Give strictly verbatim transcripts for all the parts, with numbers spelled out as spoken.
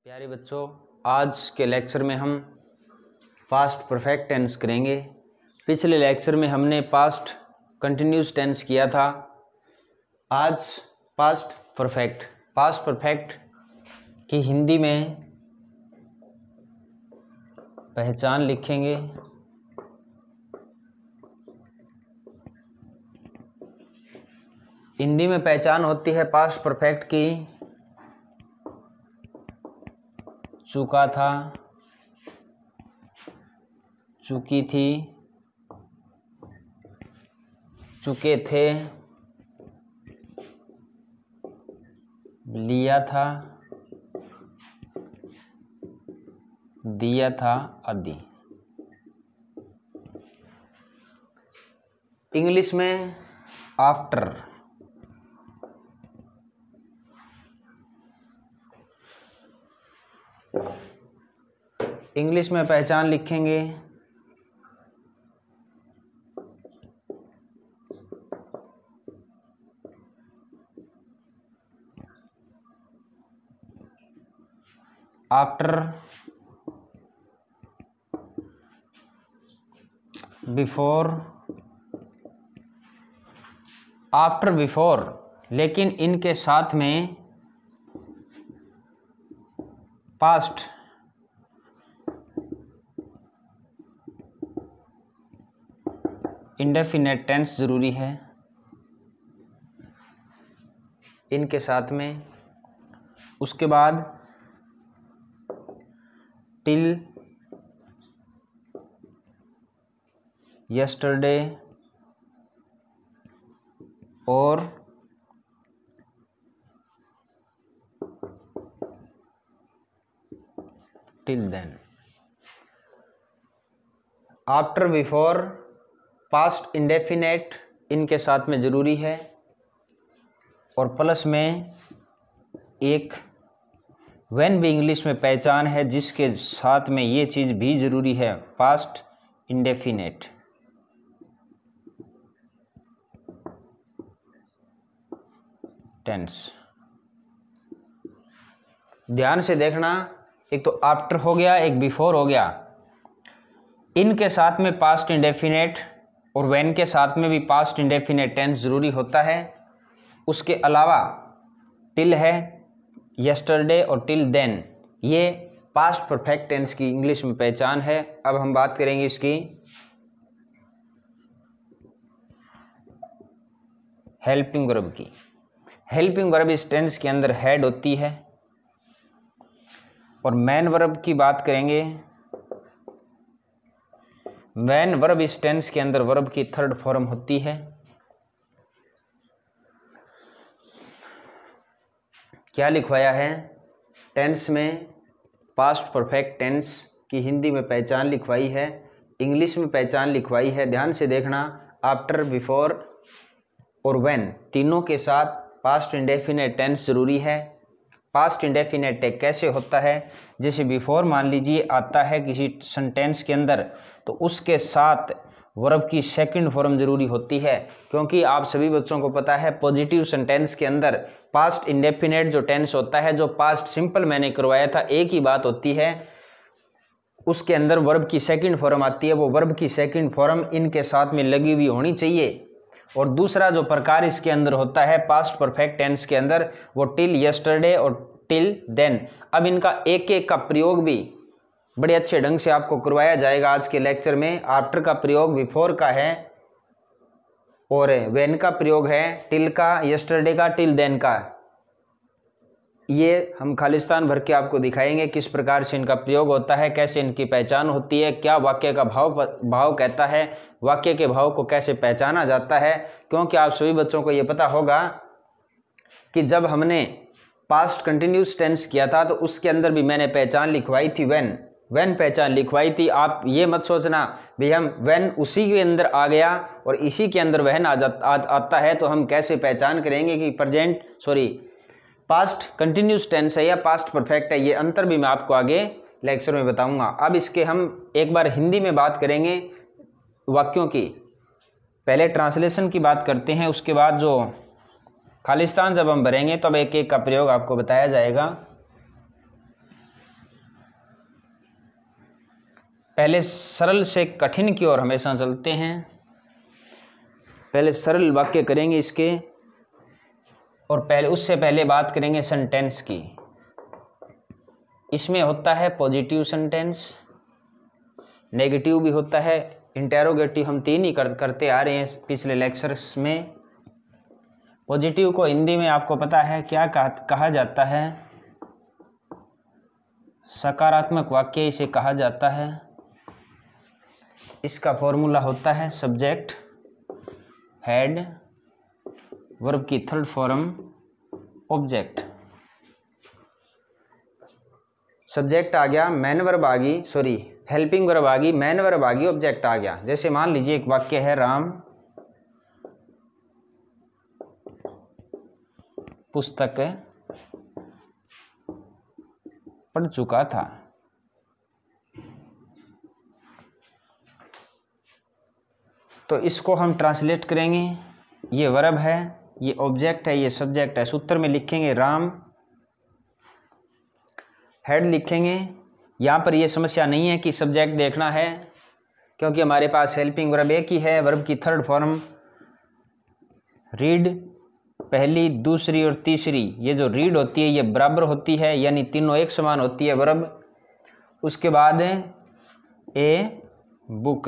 प्यारे बच्चों, आज के लेक्चर में हम पास्ट परफेक्ट टेंस करेंगे। पिछले लेक्चर में हमने पास्ट कंटिन्यूस टेंस किया था। आज पास्ट परफेक्ट पास्ट परफेक्ट की हिंदी में पहचान लिखेंगे। हिंदी में पहचान होती है पास्ट परफेक्ट की चुका था, चुकी थी, चुके थे, लिया था, दिया था आदि। इंग्लिश में आफ्टर इंग्लिश में पहचान लिखेंगे आफ्टर, बिफोर, आफ्टर, बिफोर, लेकिन इनके साथ में पास्ट इंडेफिनेट टेंस जरूरी है। इनके साथ में उसके बाद टिल, यस्टरडे और till then. After, before, past indefinite इनके साथ में ज़रूरी है और प्लस में एक व्हेन भी इंग्लिश में पहचान है जिसके साथ में ये चीज़ भी ज़रूरी है, पास्ट इंडेफिनेट। टेंस ध्यान से देखना, एक तो आफ्टर हो गया, एक बिफोर हो गया। इनके साथ में पास्ट इंडेफिनेट और व्हेन के साथ में भी पास्ट इंडेफिनेट टेंस ज़रूरी होता है। उसके अलावा टिल है, यस्टरडे और टिल देन, ये पास्ट परफेक्ट टेंस की इंग्लिश में पहचान है। अब हम बात करेंगे इसकी हेल्पिंग वर्ब की। हेल्पिंग वर्ब इस टेंस के अंदर हेड होती है और मेन वर्ब की बात करेंगे। मेन वर्ब इस टेंस के अंदर वर्ब की थर्ड फॉर्म होती है। क्या लिखवाया है टेंस में? पास्ट परफेक्ट टेंस की हिंदी में पहचान लिखवाई है, इंग्लिश में पहचान लिखवाई है। ध्यान से देखना, आफ्टर, बिफोर और व्हेन तीनों के साथ पास्ट इंडेफिनेट टेंस जरूरी है। पास्ट इंडेफिनेट कैसे होता है? जैसे बिफोर मान लीजिए आता है किसी सेंटेंस के अंदर, तो उसके साथ वर्ब की सेकंड फॉर्म जरूरी होती है, क्योंकि आप सभी बच्चों को पता है पॉजिटिव सेंटेंस के अंदर पास्ट इंडेफिनेट जो टेंस होता है, जो पास्ट सिंपल मैंने करवाया था, एक ही बात होती है, उसके अंदर वर्ब की सेकंड फॉर्म आती है। वो वर्ब की सेकंड फॉर्म इनके साथ में लगी हुई होनी चाहिए। और दूसरा जो प्रकार इसके अंदर होता है पास्ट परफेक्ट टेंस के अंदर, वो टिल, यस्टरडे और टिल देन। अब इनका एक एक का प्रयोग भी बड़े अच्छे ढंग से आपको करवाया जाएगा आज के लेक्चर में। आफ्टर का प्रयोग बिफोर का है और व्हेन का प्रयोग है टिल का, यस्टरडे का, टिल देन का। ये हम खालिस्तान भर के आपको दिखाएंगे किस प्रकार से इनका प्रयोग होता है, कैसे इनकी पहचान होती है, क्या वाक्य का भाव भाव कहता है, वाक्य के भाव को कैसे पहचाना जाता है। क्योंकि आप सभी बच्चों को ये पता होगा कि जब हमने पास्ट कंटिन्यूस टेंस किया था तो उसके अंदर भी मैंने पहचान लिखवाई थी, व्हेन व्हेन पहचान लिखवाई थी। आप ये मत सोचना भाई हम व्हेन उसी के अंदर आ गया और इसी के अंदर व्हेन आ जाता आ, आता है तो हम कैसे पहचान करेंगे कि present sorry past continuous tense है या पास्ट परफेक्ट है। ये अंतर भी मैं आपको आगे लेक्चर में बताऊंगा। अब इसके हम एक बार हिंदी में बात करेंगे वाक्यों की। पहले ट्रांसलेशन की बात करते हैं, उसके बाद जो खालिस्तान जब हम भरेंगे तब एक एक का प्रयोग आपको बताया जाएगा। पहले सरल से कठिन की ओर हमेशा चलते हैं। पहले सरल वाक्य करेंगे इसके, और पहले उससे पहले बात करेंगे सेंटेंस की। इसमें होता है पॉजिटिव सेंटेंस, नेगेटिव भी होता है, इंटेरोगेटिव। हम तीन ही कर, करते आ रहे हैं पिछले लेक्चर्स में। पॉजिटिव को हिंदी में आपको पता है क्या कहा, कहा जाता है? सकारात्मक वाक्य इसे कहा जाता है। इसका फॉर्मूला होता है सब्जेक्ट, हेड, वर्ब की थर्ड फॉर्म, ऑब्जेक्ट। सब्जेक्ट आ गया, मैन वर्ब आ गई, सॉरी हेल्पिंग वर्ब आ गई, मैन वर्ब आ गई, ऑब्जेक्ट आ गया। जैसे मान लीजिए एक वाक्य है, राम पुस्तक पढ़ चुका था। तो इसको हम ट्रांसलेट करेंगे, ये वर्ब है, ये ऑब्जेक्ट है, ये सब्जेक्ट है। सूत्र में लिखेंगे राम, हेड लिखेंगे। यहाँ पर ये समस्या नहीं है कि सब्जेक्ट देखना है, क्योंकि हमारे पास हेल्पिंग वर्ब एक ही है। वर्ब की थर्ड फॉर्म रीड, पहली, दूसरी और तीसरी, ये जो रीड होती है ये बराबर होती है, यानी तीनों एक समान होती है वर्ब। उसके बाद ए बुक,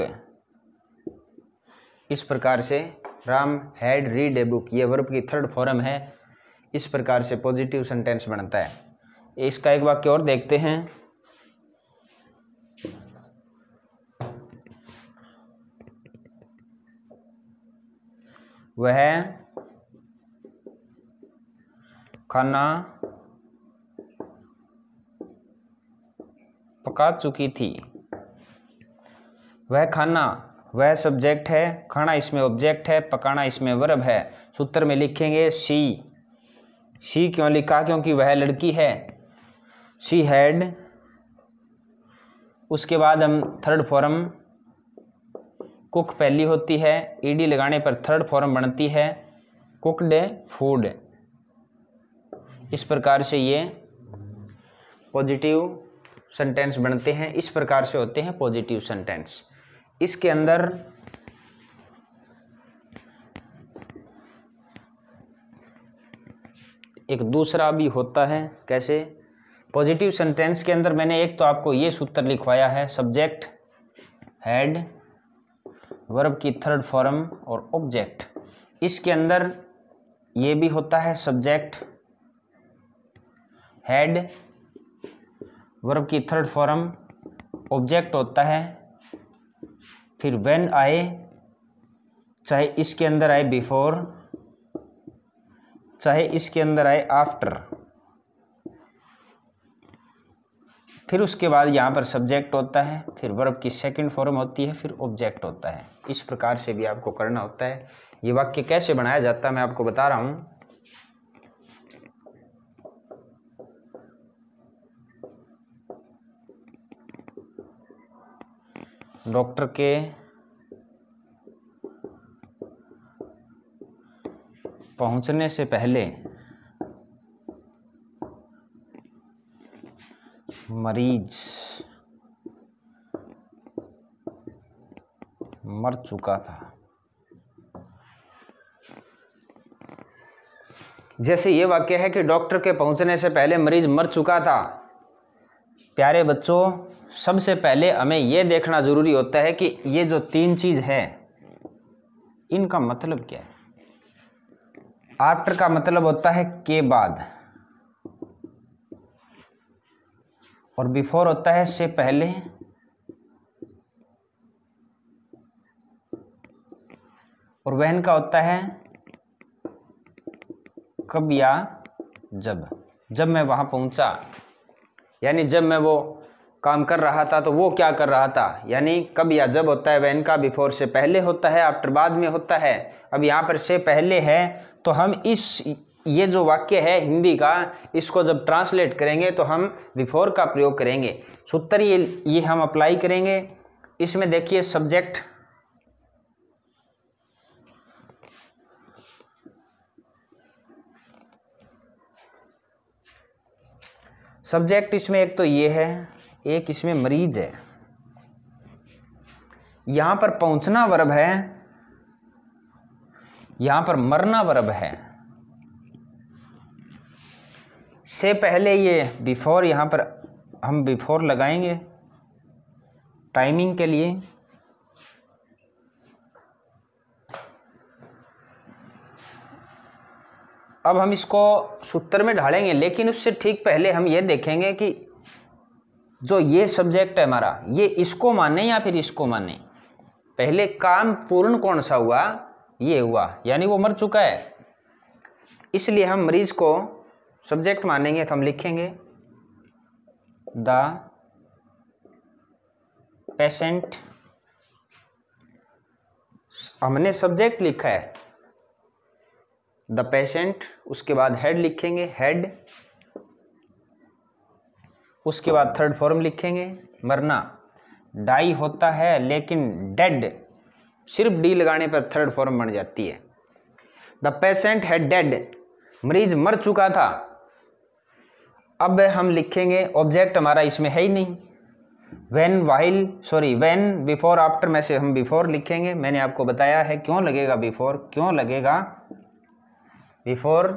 इस प्रकार से Ram had read a book, ये वर्ब की थर्ड फॉर्म है। इस प्रकार से पॉजिटिव सेंटेंस बनता है। इसका एक वाक्य और देखते हैं। वह खाना पका चुकी थी। वह खाना, वह सब्जेक्ट है, खाना इसमें ऑब्जेक्ट है, पकाना इसमें वर्ब है। सूत्र में लिखेंगे शी। शी क्यों लिखा? क्योंकि वह लड़की है। शी हैड, उसके बाद हम थर्ड फॉर्म कुक पहली होती है, ईडी लगाने पर थर्ड फॉर्म बनती है कुकड फूड। इस प्रकार से ये पॉजिटिव सेंटेंस बनते हैं। इस प्रकार से होते हैं पॉजिटिव सेंटेंस। इसके अंदर एक दूसरा भी होता है। कैसे? पॉजिटिव सेंटेंस के अंदर मैंने एक तो आपको ये सूत्र लिखवाया है, सब्जेक्ट, हेड, वर्ब की थर्ड फॉर्म और ऑब्जेक्ट। इसके अंदर ये भी होता है सब्जेक्ट, हेड, वर्ब की थर्ड फॉर्म, ऑब्जेक्ट होता है। फिर व्हेन आए, चाहे इसके अंदर आए बिफोर, चाहे इसके अंदर आए आफ्टर। फिर उसके बाद यहाँ पर सब्जेक्ट होता है, फिर वर्ब की सेकंड फॉर्म होती है, फिर ऑब्जेक्ट होता है। इस प्रकार से भी आपको करना होता है। ये वाक्य कैसे बनाया जाता है मैं आपको बता रहा हूँ। डॉक्टर के पहुंचने से पहले मरीज मर चुका था। जैसे ये वाक्य है कि डॉक्टर के पहुंचने से पहले मरीज मर चुका था। प्यारे बच्चों, सबसे पहले हमें यह देखना जरूरी होता है कि ये जो तीन चीज है इनका मतलब क्या है। आफ्टर का मतलब होता है के बाद, और बिफोर होता है से पहले, और व्हेन का होता है कब या जब। जब मैं वहां पहुंचा, यानी जब मैं वो काम कर रहा था तो वो क्या कर रहा था, यानी कब या जब होता है। व्हेन का बिफोर से पहले होता है, आफ्टर बाद में होता है। अब यहाँ पर से पहले है, तो हम इस ये जो वाक्य है हिंदी का, इसको जब ट्रांसलेट करेंगे तो हम बिफोर का प्रयोग करेंगे। सूत्र ये ये हम अप्लाई करेंगे। इसमें देखिए सब्जेक्ट, सब्जेक्ट इसमें एक तो ये है, एक इसमें मरीज है। यहां पर पहुंचना वर्ब है, यहां पर मरना वर्ब है। से पहले ये बिफोर, यहां पर हम बिफोर लगाएंगे टाइमिंग के लिए। अब हम इसको सूत्र में ढालेंगे, लेकिन उससे ठीक पहले हम ये देखेंगे कि जो ये सब्जेक्ट है हमारा, ये इसको माने या फिर इसको माने। पहले काम पूर्ण कौन सा हुआ, ये हुआ, यानी वो मर चुका है, इसलिए हम मरीज को सब्जेक्ट मानेंगे। तो हम लिखेंगे द पेशेंट, हमने सब्जेक्ट लिखा है द पेशेंट, उसके बाद हेड लिखेंगे हेड, उसके बाद थर्ड फॉर्म लिखेंगे मरना। डाई होता है लेकिन डेड सिर्फ डी लगाने पर थर्ड फॉर्म बन जाती है। द पेशेंट हैड डेड, मरीज मर चुका था। अब हम लिखेंगे, ऑब्जेक्ट हमारा इसमें है ही नहीं, when while sorry when before after में से हम बिफोर लिखेंगे। मैंने आपको बताया है क्यों लगेगा बिफोर, क्यों लगेगा बिफोर,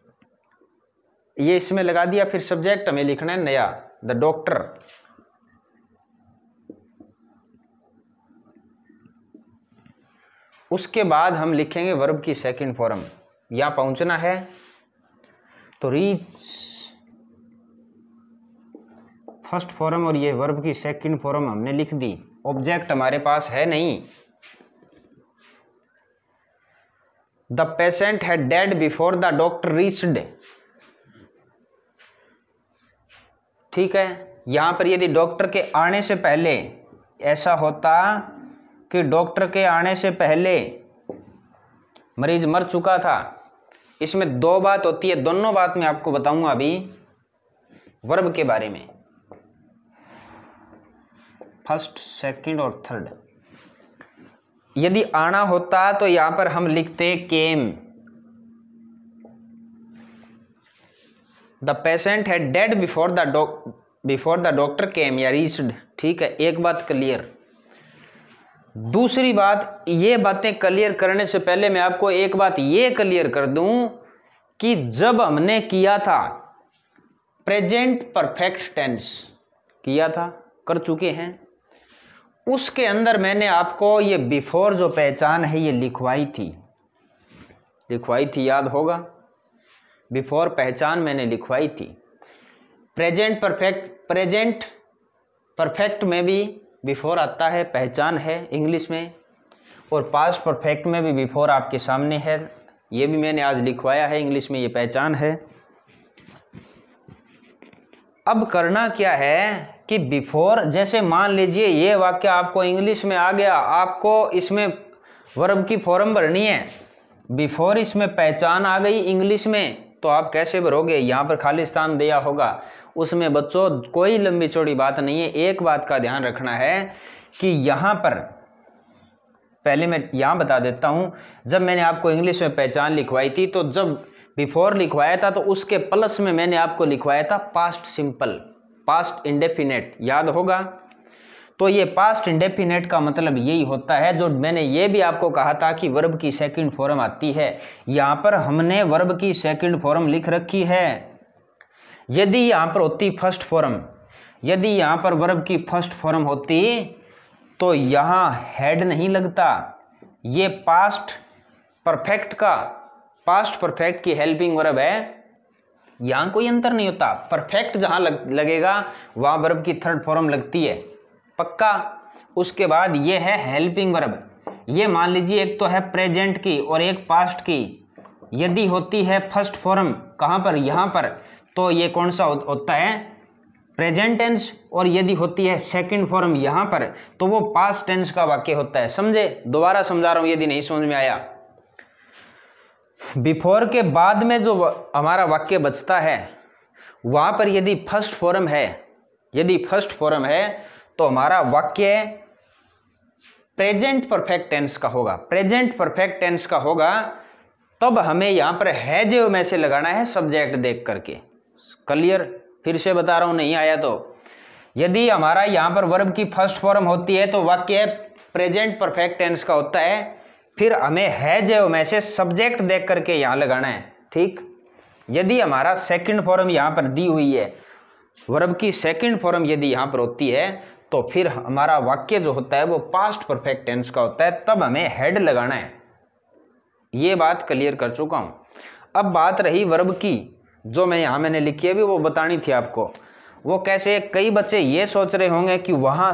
ये इसमें लगा दिया। फिर सब्जेक्ट हमें लिखना है नया, द डॉक्टर। उसके बाद हम लिखेंगे वर्ब की सेकंड फॉर्म, यहां पहुंचना है तो रीच फर्स्ट फॉर्म, और ये वर्ब की सेकंड फॉर्म हमने लिख दी। ऑब्जेक्ट हमारे पास है नहीं। The patient had dead before the doctor reached, ठीक है। यहां पर यदि डॉक्टर के आने से पहले ऐसा होता कि डॉक्टर के आने से पहले मरीज मर चुका था, इसमें दो बात होती है, दोनों बात मैं आपको बताऊंगा अभी वर्ब के बारे में, फर्स्ट सेकंड और थर्ड। यदि आना होता तो यहां पर हम लिखते came, the patient had dead before the before the doctor came या रीच्ड, ठीक है। एक बात क्लियर। दूसरी बात, ये बातें क्लियर करने से पहले मैं आपको एक बात ये क्लियर कर दूं कि जब हमने किया था प्रेजेंट परफेक्ट टेंस, किया था, कर चुके हैं, उसके अंदर मैंने आपको ये बिफोर जो पहचान है ये लिखवाई थी, लिखवाई थी, याद होगा। बिफोर पहचान मैंने लिखवाई थी। प्रेजेंट परफेक्ट, प्रेजेंट परफेक्ट में भी बिफोर आता है, पहचान है इंग्लिश में, और पास्ट परफेक्ट में भी बिफोर आपके सामने है, ये भी मैंने आज लिखवाया है इंग्लिश में, ये पहचान है। अब करना क्या है कि बिफोर, जैसे मान लीजिए ये वाक्य आपको इंग्लिश में आ गया, आपको इसमें वर्ब की फॉर्म भरनी है, बिफोर इसमें पहचान आ गई इंग्लिश में, तो आप कैसे भरोगे? यहाँ पर खाली स्थान दिया होगा, उसमें बच्चों कोई लंबी चौड़ी बात नहीं है। एक बात का ध्यान रखना है कि यहाँ पर पहले मैं यहाँ बता देता हूँ, जब मैंने आपको इंग्लिश में पहचान लिखवाई थी तो जब बिफोर लिखवाया था तो उसके प्लस में मैंने आपको लिखवाया था पास्ट सिंपल, पास्ट इंडेफिनेट, याद होगा। तो ये पास्ट इंडेफिनेट का मतलब यही होता है, जो मैंने ये भी आपको कहा था कि वर्ब की सेकंड फॉर्म आती है, यहाँ पर हमने वर्ब की सेकंड फॉर्म लिख रखी है। यदि यहाँ पर होती फर्स्ट फॉर्म, यदि यहाँ पर वर्ब की फर्स्ट फॉर्म होती तो यहाँ हेड नहीं लगता, ये पास्ट परफेक्ट का, पास्ट परफेक्ट की हेल्पिंग वर्ब है, यहाँ कोई अंतर नहीं होता। परफेक्ट जहाँ लग, लगेगा वहाँ वर्ब की थर्ड फॉर्म लगती है, पक्का। उसके बाद ये है हेल्पिंग वर्ब, ये मान लीजिए एक तो है प्रेजेंट की और एक पास्ट की। यदि होती है फर्स्ट फॉर्म कहाँ पर, यहाँ पर, तो ये कौन सा हो, होता है प्रेजेंट टेंस, और यदि होती है सेकंड फॉर्म यहाँ पर तो वो पास्ट टेंस का वाक्य होता है। समझे? दोबारा समझा रहा हूँ यदि नहीं समझ में आया। बिफोर के बाद में जो हमारा वाक्य बचता है वहाँ पर यदि फर्स्ट फॉर्म है, यदि फर्स्ट फॉर्म है तो हमारा वाक्य प्रेजेंट परफेक्ट टेंस का होगा, प्रेजेंट परफेक्ट टेंस का होगा। तब हमें यहाँ पर है जो में से लगाना है सब्जेक्ट देख करके। क्लियर? फिर से बता रहा हूँ, नहीं आया तो। यदि हमारा यहाँ पर वर्ब की फर्स्ट फॉर्म होती है तो वाक्य प्रेजेंट परफेक्ट टेंस का होता है। फिर हमें है जो में से सब्जेक्ट देख करके यहाँ लगाना है, ठीक। यदि हमारा सेकंड फॉर्म यहाँ पर दी हुई है, वर्ब की सेकंड फॉर्म यदि यहाँ पर होती है, तो फिर हमारा वाक्य जो होता है वो पास्ट परफेक्ट टेंस का होता है, तब हमें हेड लगाना है। ये बात क्लियर कर चुका हूँ। अब बात रही वर्ब की, जो मैं यहाँ मैंने लिखी है भी वो बतानी थी आपको। वो कैसे, कई बच्चे ये सोच रहे होंगे कि वहाँ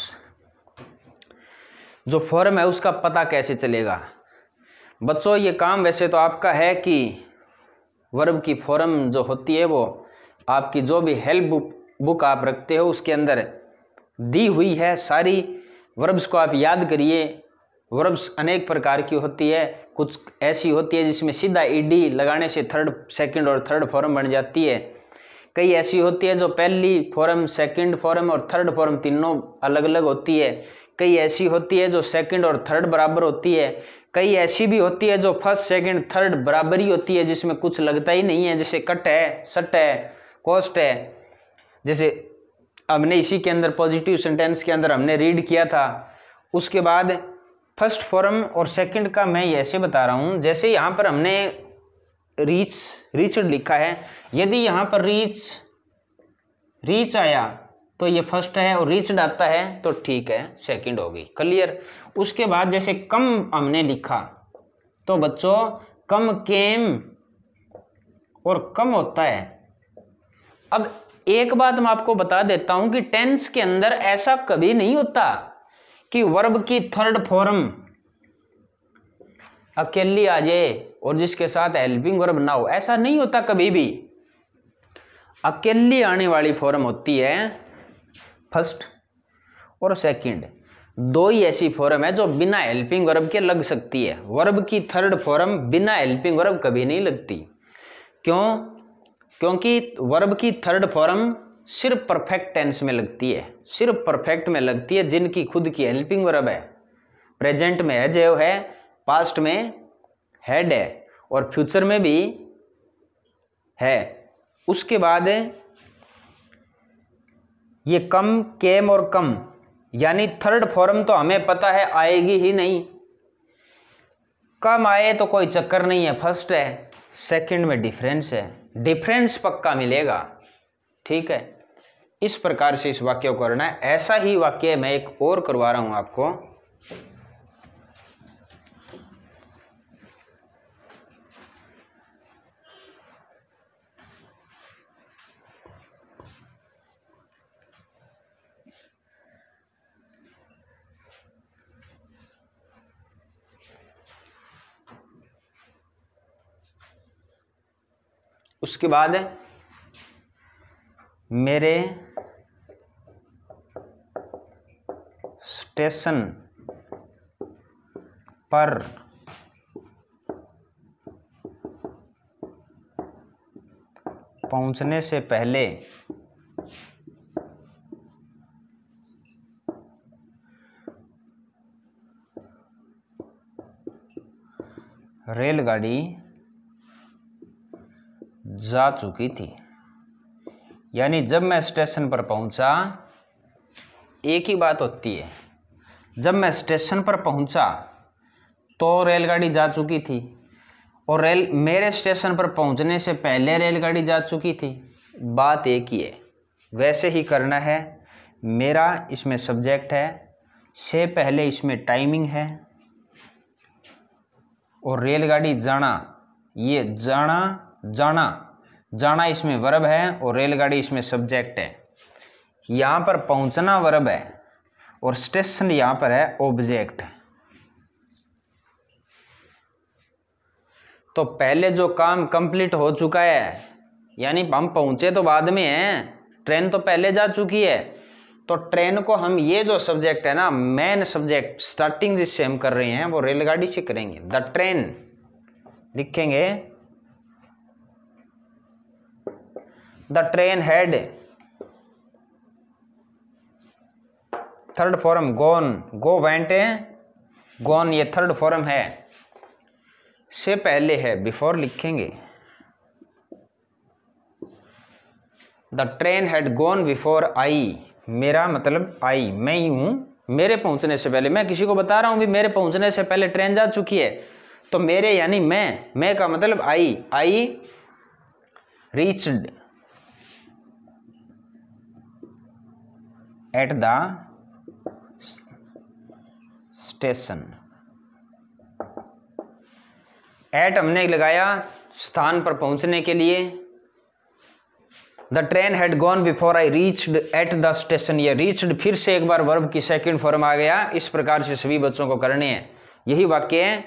जो फॉर्म है उसका पता कैसे चलेगा। बच्चों ये काम वैसे तो आपका है कि वर्ब की फॉर्म जो होती है वो आपकी जो भी हेल्प बुक बुक आप रखते हो उसके अंदर दी हुई है। सारी वर्ब्स को आप याद करिए। वर्ब्स अनेक प्रकार की होती है, कुछ ऐसी होती है जिसमें सीधा ईडी लगाने से थर्ड सेकंड और थर्ड फॉर्म बन जाती है। कई ऐसी होती है जो पहली फॉर्म, सेकंड फॉर्म और थर्ड फॉर्म तीनों अलग अलग होती है। कई ऐसी होती है जो सेकंड और थर्ड बराबर होती है। कई ऐसी भी होती है जो फर्स्ट सेकंड थर्ड बराबर ही होती है, जिसमें कुछ लगता ही नहीं है, जैसे कट है, सट है, कोस्ट है। जैसे हमने इसी के अंदर पॉजिटिव सेंटेंस के अंदर हमने रीड किया था। उसके बाद फर्स्ट फॉर्म और सेकंड का मैं ऐसे बता रहा हूँ, जैसे यहाँ पर हमने रीच रीचड लिखा है, यदि यहाँ पर रीच रीच आया तो ये फर्स्ट है, और रीचड आता है तो ठीक है सेकंड होगी, क्लियर। उसके बाद जैसे कम हमने लिखा तो बच्चों कम केम और कम होता है। अब एक बात मैं आपको बता देता हूं कि टेंस के अंदर ऐसा कभी नहीं होता कि वर्ब की थर्ड फॉर्म अकेली आ जाए और जिसके साथ हेल्पिंग वर्ब ना हो, ऐसा नहीं होता कभी भी। अकेली आने वाली फॉर्म होती है फर्स्ट और सेकंड, दो ही ऐसी फॉर्म है जो बिना हेल्पिंग वर्ब के लग सकती है। वर्ब की थर्ड फॉर्म बिना हेल्पिंग वर्ब कभी नहीं लगती। क्यों? क्योंकि वर्ब की थर्ड फॉर्म सिर्फ परफेक्ट टेंस में लगती है, सिर्फ परफेक्ट में लगती है जिनकी खुद की हेल्पिंग वर्ब है। प्रेजेंट में है जो है, पास्ट में हैड है और फ्यूचर में भी है। उसके बाद ये कम, केम और कम, यानी थर्ड फॉर्म तो हमें पता है आएगी ही नहीं। कम आए तो कोई चक्कर नहीं है, फर्स्ट है, सेकंड में डिफरेंस है, डिफरेंस पक्का मिलेगा, ठीक है। इस प्रकार से इस वाक्य को करना है। ऐसा ही वाक्य मैं एक और करवा रहा हूं आपको। उसके बाद मेरे स्टेशन पर पहुंचने से पहले रेलगाड़ी जा चुकी थी। यानी जब मैं स्टेशन पर पहुंचा, एक ही बात होती है, जब मैं स्टेशन पर पहुंचा तो रेलगाड़ी जा चुकी थी, और रेल मेरे स्टेशन पर पहुंचने से पहले रेलगाड़ी जा चुकी थी, बात एक ही है। वैसे ही करना है। मेरा इसमें सब्जेक्ट है, से पहले इसमें टाइमिंग है, और रेलगाड़ी जाना, ये जाना जाना जाना इसमें वर्ब है और रेलगाड़ी इसमें सब्जेक्ट है। यहाँ पर पहुंचना वर्ब है और स्टेशन यहाँ पर है ऑब्जेक्ट। तो पहले जो काम कंप्लीट हो चुका है, यानी हम पहुंचे तो बाद में हैं, ट्रेन तो पहले जा चुकी है, तो ट्रेन को हम ये जो सब्जेक्ट है ना, मेन सब्जेक्ट स्टार्टिंग जिससे हम कर रहे हैं वो रेलगाड़ी से करेंगे। द ट्रेन लिखेंगे, the train had, third form gone, go went है, गॉन ये थर्ड फॉर्म है, से पहले है बिफोर लिखेंगे। The train had gone before I, मेरा मतलब आई, मैं ही हूं, मेरे पहुंचने से पहले, मैं किसी को बता रहा हूं भी मेरे पहुंचने से पहले ट्रेन जा चुकी है, तो मेरे यानी मैं, मैं का मतलब I, I reached at the station. At हमने लगाया स्थान पर पहुंचने के लिए। The train had gone before I reached at the station. ये रीच्ड फिर से एक बार वर्ब की सेकंड फॉर्म आ गया। इस प्रकार से सभी बच्चों को करने हैं। यही वाक्य है,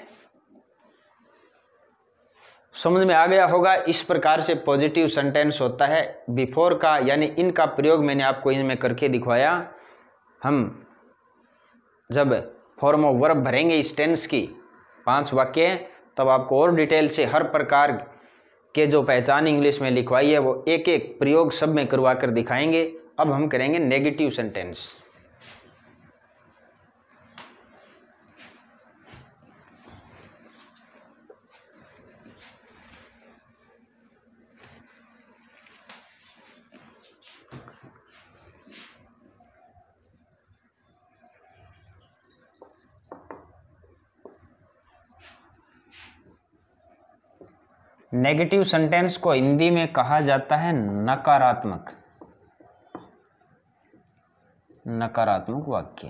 समझ में आ गया होगा। इस प्रकार से पॉजिटिव सेंटेंस होता है। बिफोर का यानी इनका प्रयोग मैंने आपको इनमें करके दिखवाया। हम जब फॉर्म ऑफ वर्ब भरेंगे इस टेंस की पांच वाक्य, तब आपको और डिटेल से हर प्रकार के जो पहचान इंग्लिश में लिखवाई है वो एक एक प्रयोग सब में करवा कर दिखाएंगे। अब हम करेंगे नेगेटिव सेंटेंस। नेगेटिव सेंटेंस को हिंदी में कहा जाता है नकारात्मक नकारात्मक वाक्य।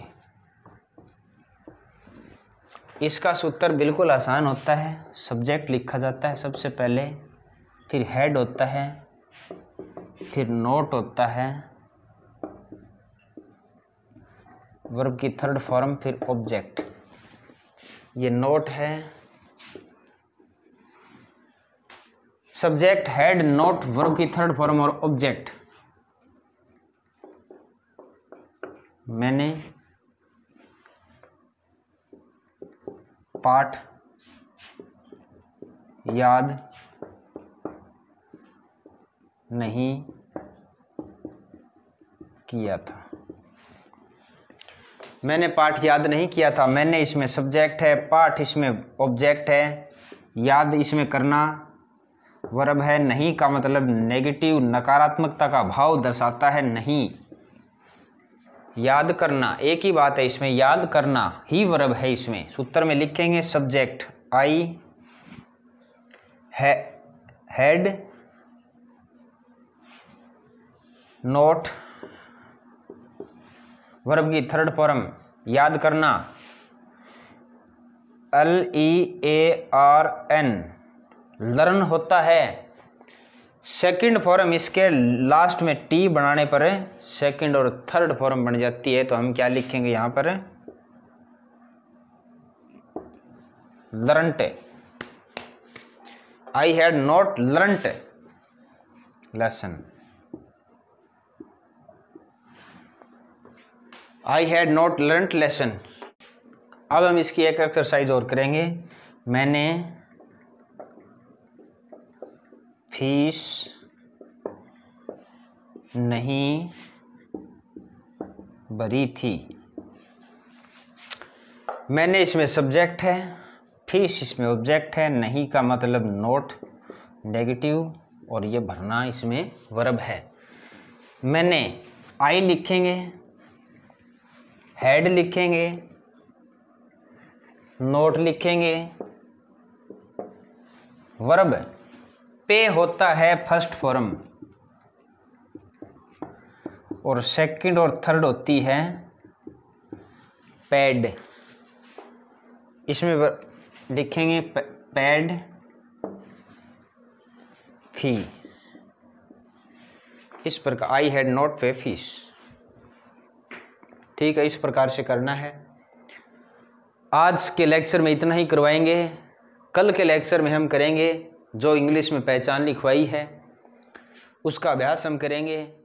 इसका सूत्र बिल्कुल आसान होता है। सब्जेक्ट लिखा जाता है सबसे पहले, फिर हेड होता है, फिर नोट होता है, वर्ब की थर्ड फॉर्म, फिर ऑब्जेक्ट। ये नोट है, सब्जेक्ट, हेड, नोट, वर्ब की थर्ड फॉर्म और ऑब्जेक्ट। मैंने पाठ याद नहीं किया था। मैंने पाठ याद नहीं किया था। मैंने इसमें सब्जेक्ट है, पाठ इसमें ऑब्जेक्ट है, याद इसमें करना वर्ब है। नहीं का मतलब नेगेटिव नकारात्मकता का भाव दर्शाता है। नहीं, याद करना एक ही बात है। इसमें याद करना ही वर्ब है। इसमें सूत्र में लिखेंगे सब्जेक्ट आई है, हेड नोट, वर्ब की थर्ड फॉर्म याद करना L E A R N, learn होता है। सेकंड फॉर्म इसके लास्ट में टी बनाने पर सेकंड और थर्ड फॉर्म बन जाती है। तो हम क्या लिखेंगे यहां पर, learnt. I had not learnt lesson. I had not learnt lesson. अब हम इसकी एक एक्सरसाइज और करेंगे। मैंने फीस नहीं भरी थी। मैंने इसमें सब्जेक्ट है, फीस इसमें ऑब्जेक्ट है, नहीं का मतलब नोट नेगेटिव, और ये भरना इसमें वर्ब है। मैंने आई लिखेंगे, हेड लिखेंगे, नोट लिखेंगे, वर्ब पे होता है फर्स्ट फॉर्म, और सेकंड और थर्ड होती है पैड। इसमें लिखेंगे पैड फी। इस प्रकार I had not pay fees. ठीक है, इस प्रकार से करना है। आज के लेक्चर में इतना ही करवाएंगे। कल के लेक्चर में हम करेंगे जो इंग्लिश में पहचान लिखवाई है उसका अभ्यास हम करेंगे।